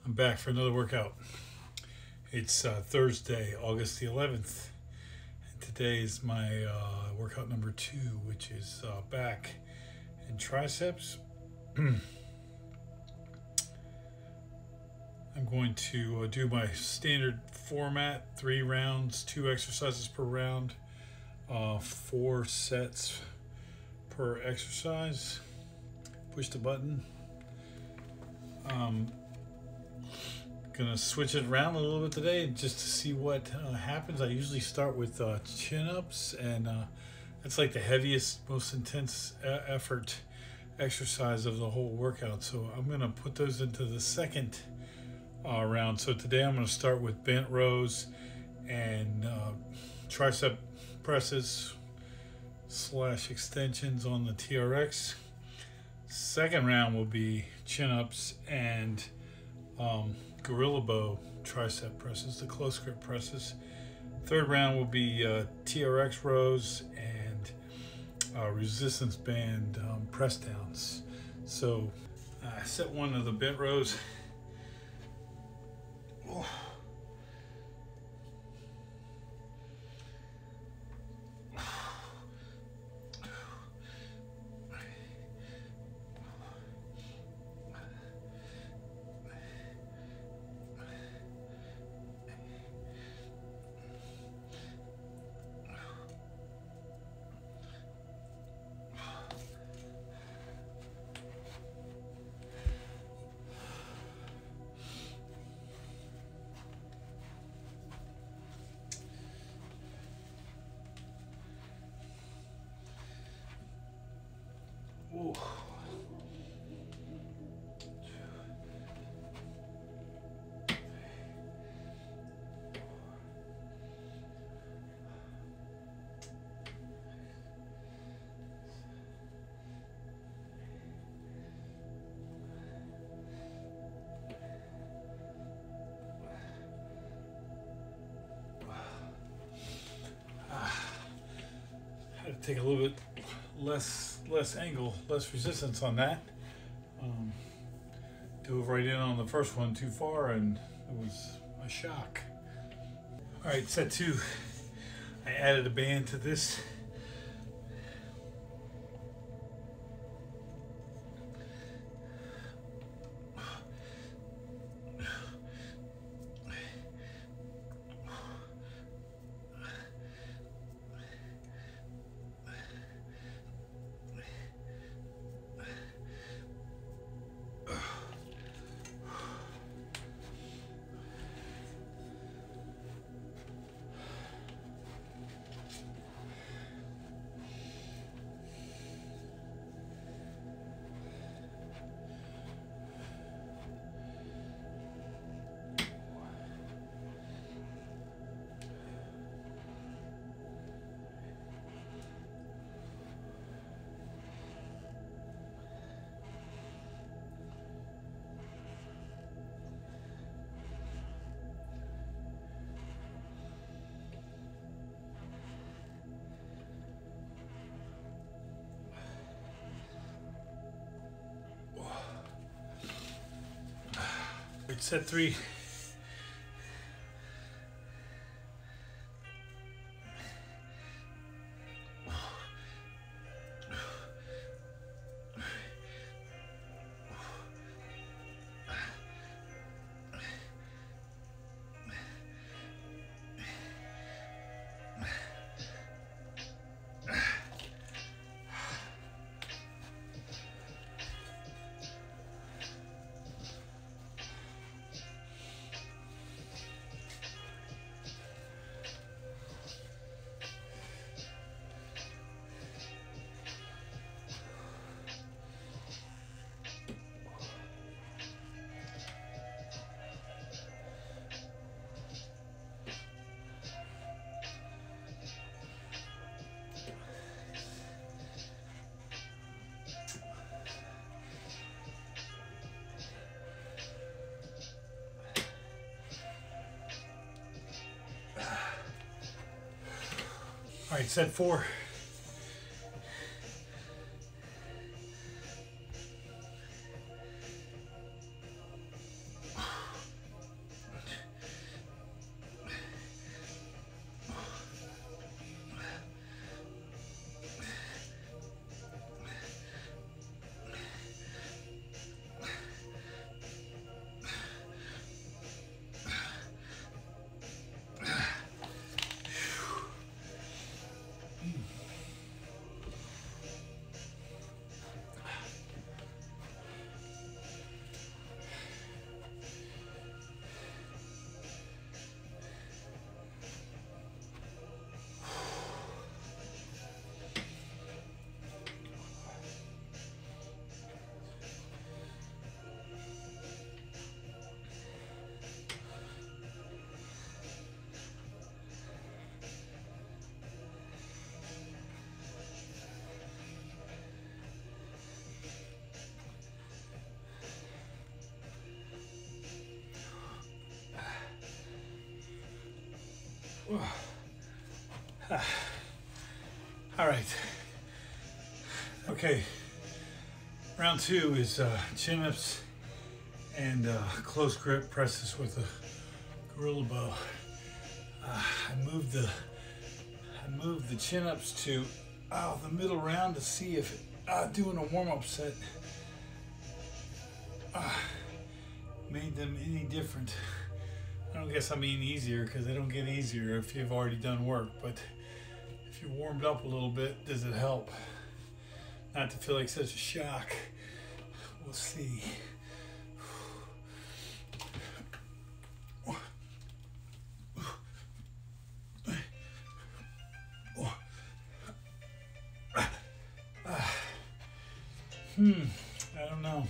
I'm back for another workout. It's Thursday, August the 11th, and today is my workout number 2, which is back and triceps. I'm going to do my standard format, 3 rounds, 2 exercises per round, 4 sets per exercise. Push the button. Gonna switch it around a little bit today just to see what happens. I usually start with chin-ups, and it's like the heaviest, most intense effort exercise of the whole workout. So I'm gonna put those into the second round. So today I'm gonna start with bent rows and tricep presses / extensions on the TRX. Second round will be chin-ups and gorilla bow tricep presses, the close grip presses. Third round will be TRX rows and resistance band press downs. So set one of the bent rows. Oh. Ooh. Had to take a little bit less angle, less resistance on that. Dove right in on the first one too far, and it was a shock. All right, set 2. I added a band to this. Set 3. All right, set 4. All right. Okay. Round two is chin-ups and close grip presses with a gorilla bow. I moved the chin-ups to the middle round to see if doing a warm-up set made them any different. I don't guess I mean easier, because they don't get easier if you've already done work, but if you're warmed up a little bit, does it help? Not to feel like such a shock. We'll see. I don't know.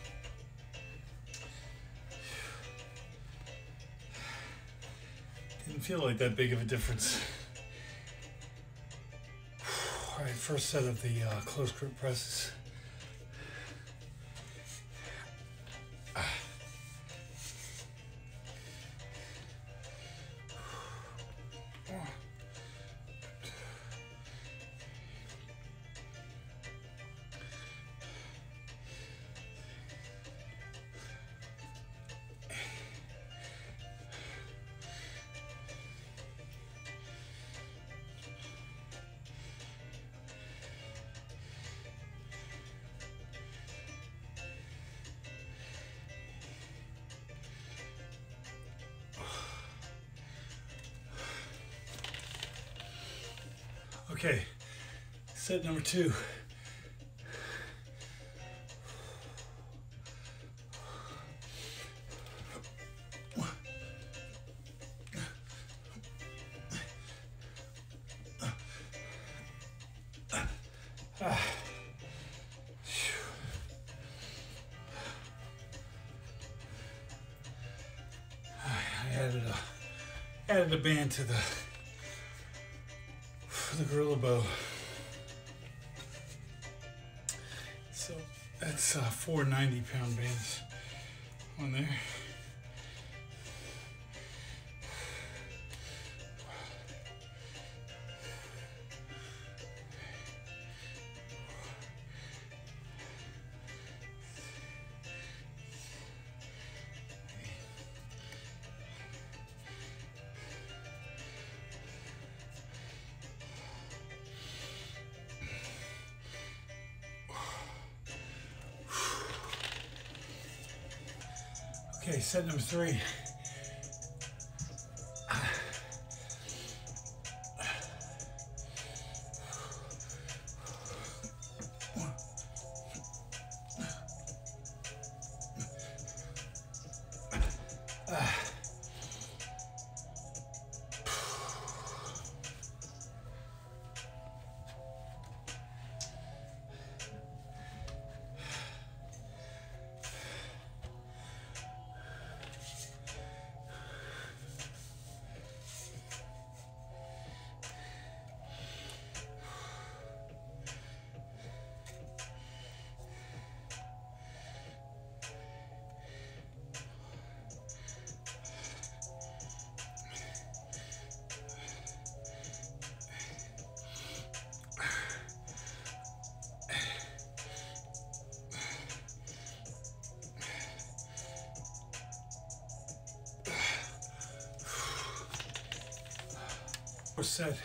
Didn't feel like that big of a difference. All right, first set of the close grip presses. Okay, set number two. I added a band to the gorilla bow. So that's 4 90-pound bands on there. Okay, set number three. Set.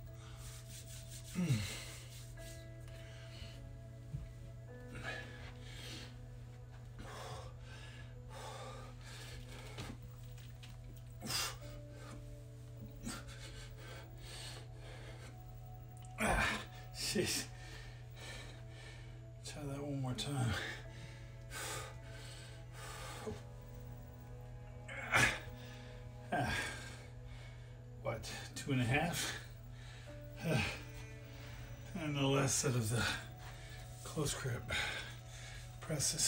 Jeez. Try that one more time. What, 2.5? And the last set of the close grip presses.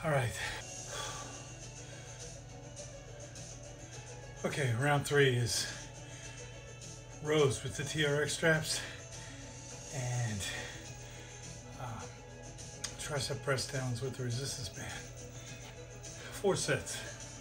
All right. Okay, round 3 is rows with the TRX straps and tricep press downs with the resistance band. 4 sets.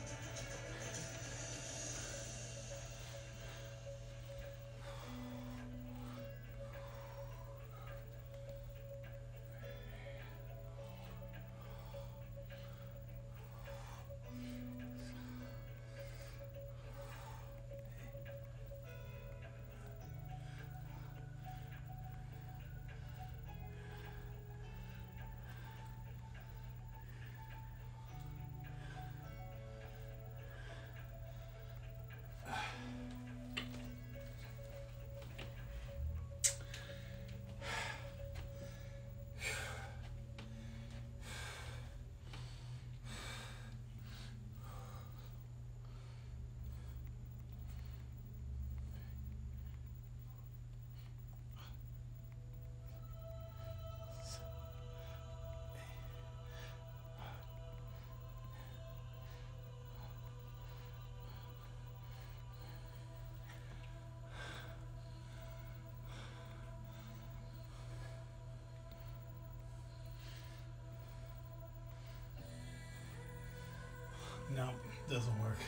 No, doesn't work.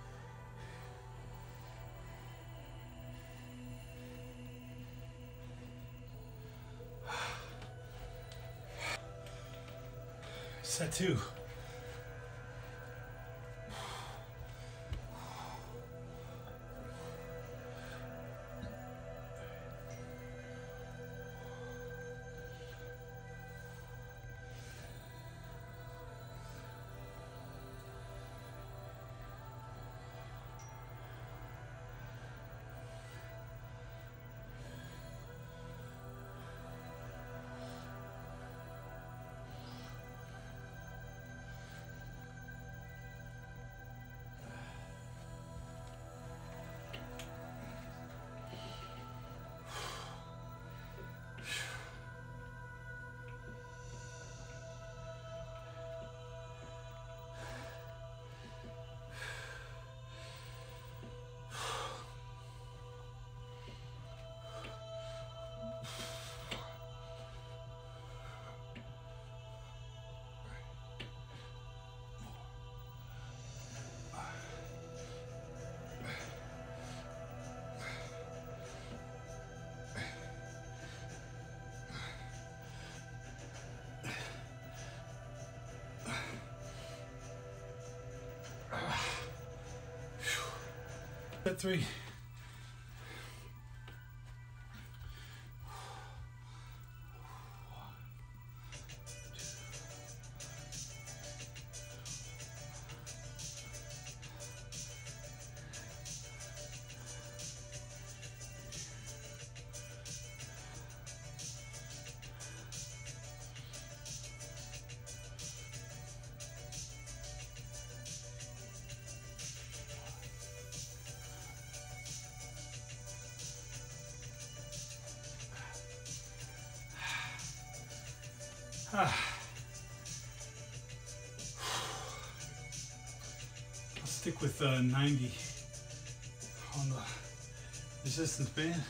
Set 2. Set 3. I'll stick with 90 on the resistance band.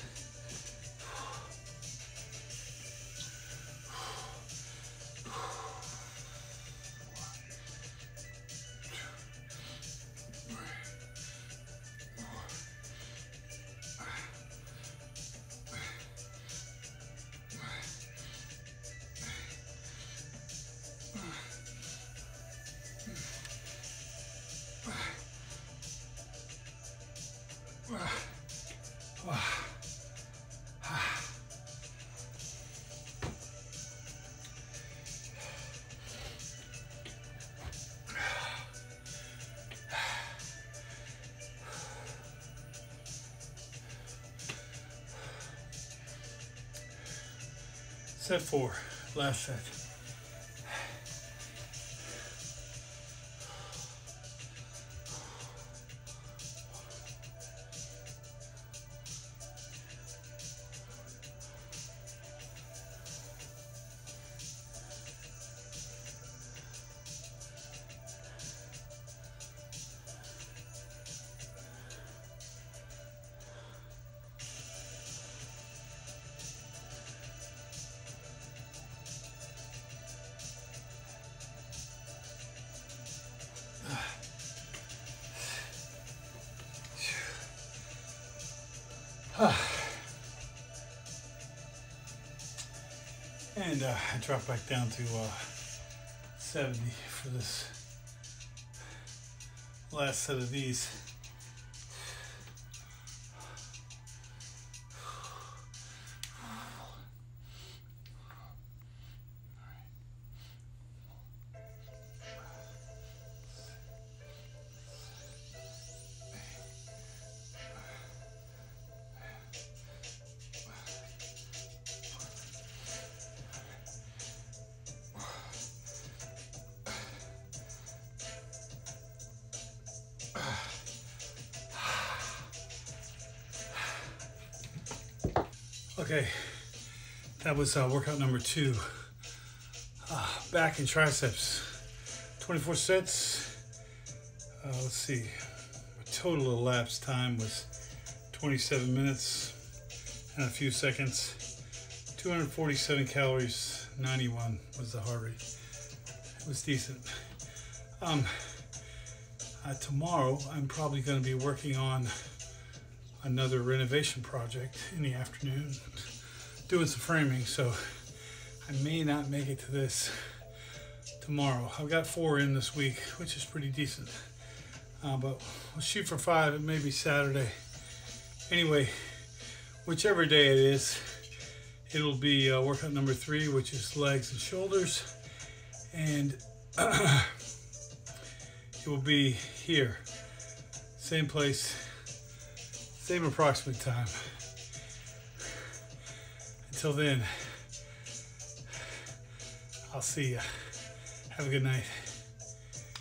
Set 4, last set. And I drop back down to 70 for this last set of these. Okay, that was workout number 2. Back and triceps, 24 sets. Let's see, total elapsed time was 27 minutes and a few seconds. 247 calories, 91 was the heart rate. It was decent. Tomorrow I'm probably going to be working on another renovation project in the afternoon, doing some framing, so I may not make it to this tomorrow. I've got 4 in this week, which is pretty decent, but we'll shoot for 5. It may be Saturday. Anyway, whichever day it is, it'll be workout number 3, which is legs and shoulders, and it will be here, same place, same approximate time. Until then, I'll see ya. Have a good night.